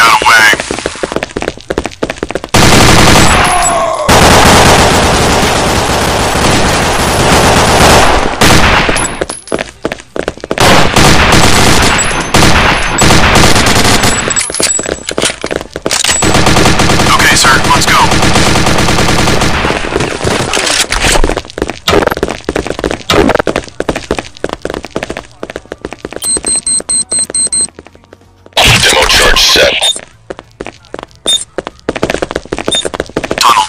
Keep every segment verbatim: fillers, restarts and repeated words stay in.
got away. Okay, sir, let's go. Demo charge set. Tunnel.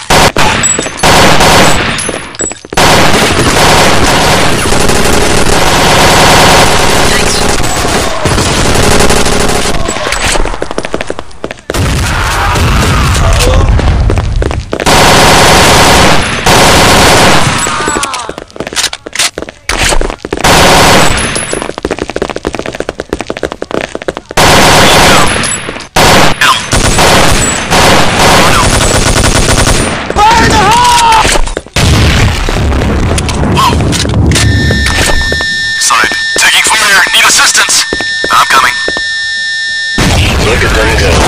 Side. Taking fire. Need assistance. I'm coming. Look at them go.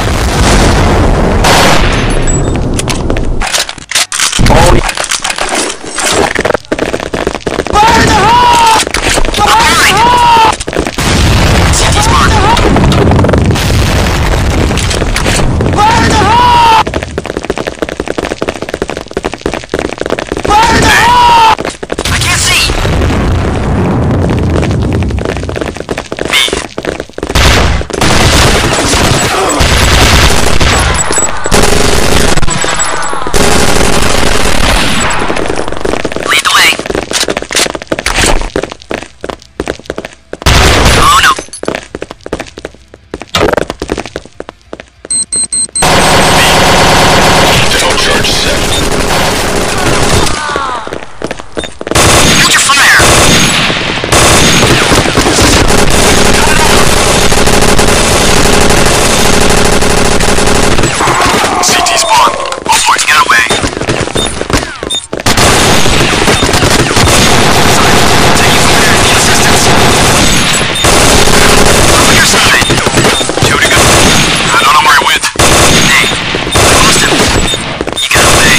City's marked. I can't see. Lead the way. Oh no. Demo charge set. Hold your fire. C T spawn. Oh boy, get away. Taking fire. Need assistance. On your side. Two to go. I don't know where he went. Hey, I lost him. You got away.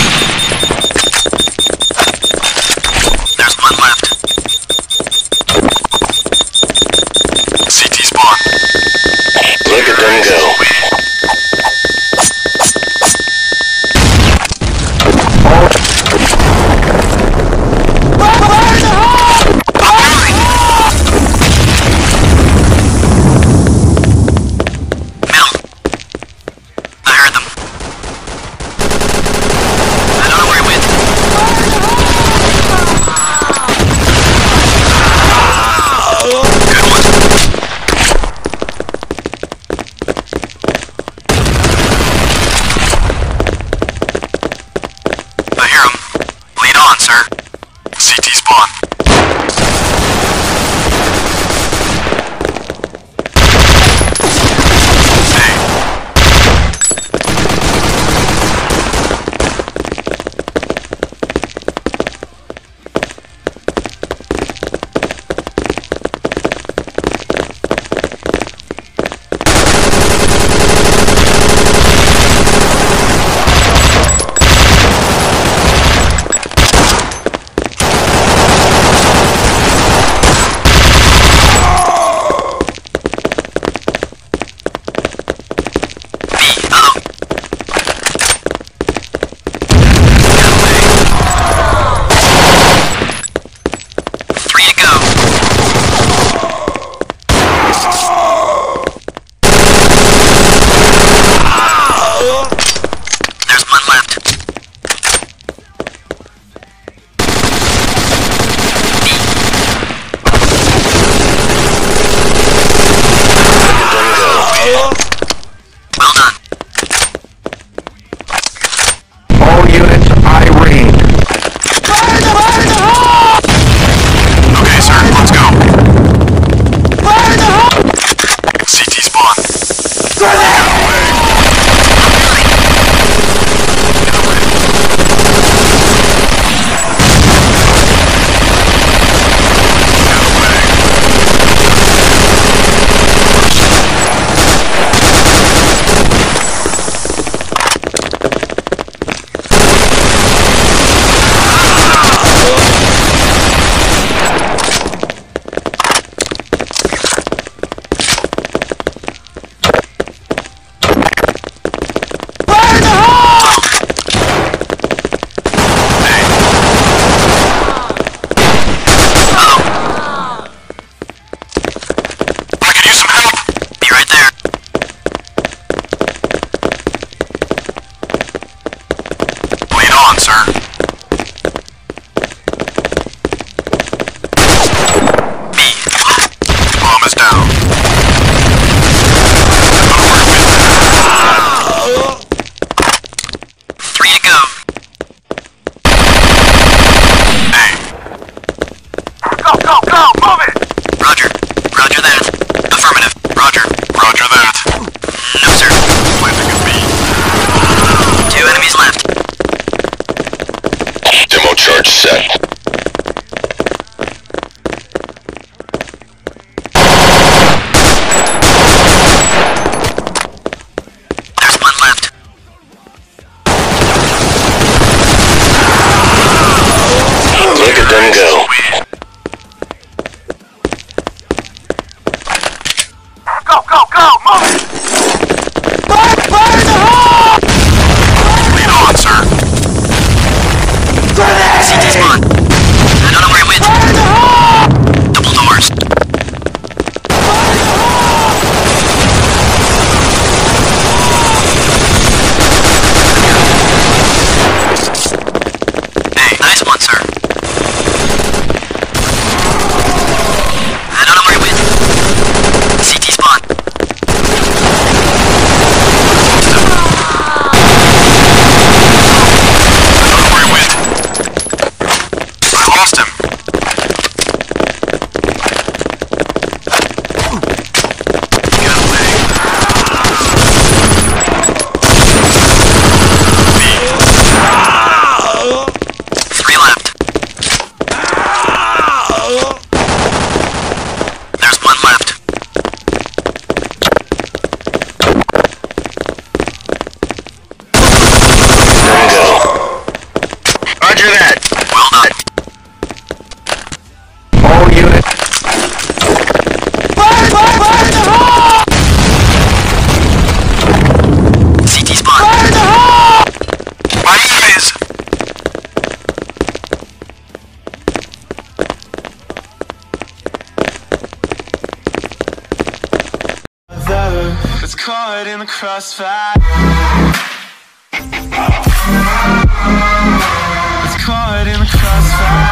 There's one left. C T spawn. Look at them go. Middle. I heard them. I don't know where he went. Good one. set. There's one left. Look at them go. Go, go, go! Move it! Fire! Fire in the hole! Lead on, sir. C T spawn. I don't know where it went. Fire in the hole! Double doors. Fire in the hole! Hey, nice one, sir. I don't know where it went. C T spawn. Lost him. Get away. Three left. There's one left. There you go. Roger that. Well done. All unit. Fire! Fire! Fire in the hole! C T spawn. Fire in the hole! My enemies! It's caught in the crossfire. It's caught in the crossfire.